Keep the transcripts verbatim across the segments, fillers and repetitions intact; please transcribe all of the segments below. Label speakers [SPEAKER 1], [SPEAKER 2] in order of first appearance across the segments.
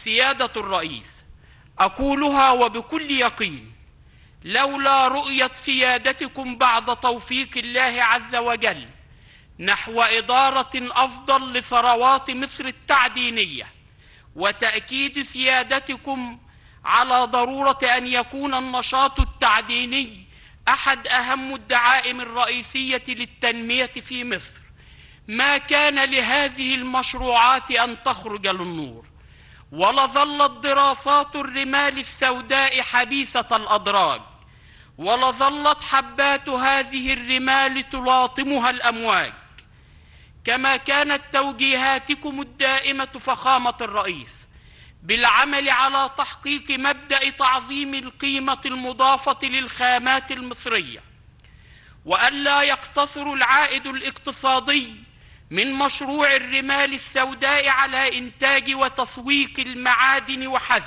[SPEAKER 1] سيادة الرئيس، أقولها وبكل يقين: لولا رؤية سيادتكم بعد توفيق الله عز وجل نحو إدارة أفضل لثروات مصر التعدينية، وتأكيد سيادتكم على ضرورة أن يكون النشاط التعديني أحد أهم الدعائم الرئيسية للتنمية في مصر، ما كان لهذه المشروعات أن تخرج للنور، ولظلت دراسات الرمال السوداء حبيسة الأدراج، ولظلت حبات هذه الرمال تلاطمها الأمواج، كما كانت توجيهاتكم الدائمة فخامة الرئيس بالعمل على تحقيق مبدأ تعظيم القيمة المضافة للخامات المصرية، وألا يقتصر العائد الاقتصادي من مشروع الرمال السوداء على إنتاج وتسويق المعادن وحسب،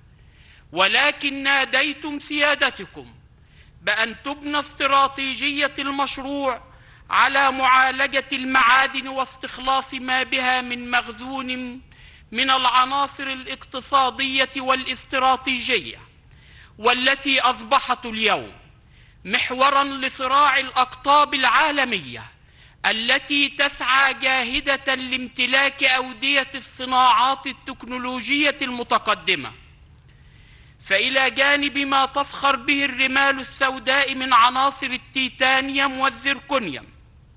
[SPEAKER 1] ولكن ناديتم سيادتكم بأن تبنى استراتيجية المشروع على معالجة المعادن واستخلاص ما بها من مخزون من العناصر الاقتصادية والاستراتيجية، والتي أصبحت اليوم محوراً لصراع الأقطاب العالمية التي تسعى جاهدة لامتلاك أودية الصناعات التكنولوجية المتقدمة. فإلى جانب ما تفخر به الرمال السوداء من عناصر التيتانيوم والزركونيوم،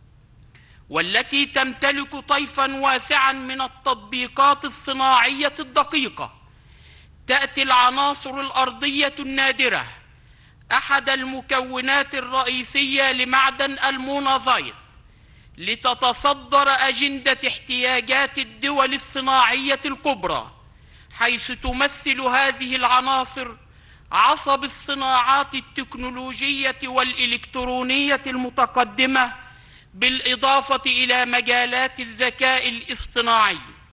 [SPEAKER 1] والتي تمتلك طيفاً واسعاً من التطبيقات الصناعية الدقيقة، تأتي العناصر الأرضية النادرة أحد المكونات الرئيسية لمعدن المونازيت لتتصدر أجندة احتياجات الدول الصناعية الكبرى، حيث تمثل هذه العناصر عصب الصناعات التكنولوجية والإلكترونية المتقدمة، بالإضافة إلى مجالات الذكاء الاصطناعي.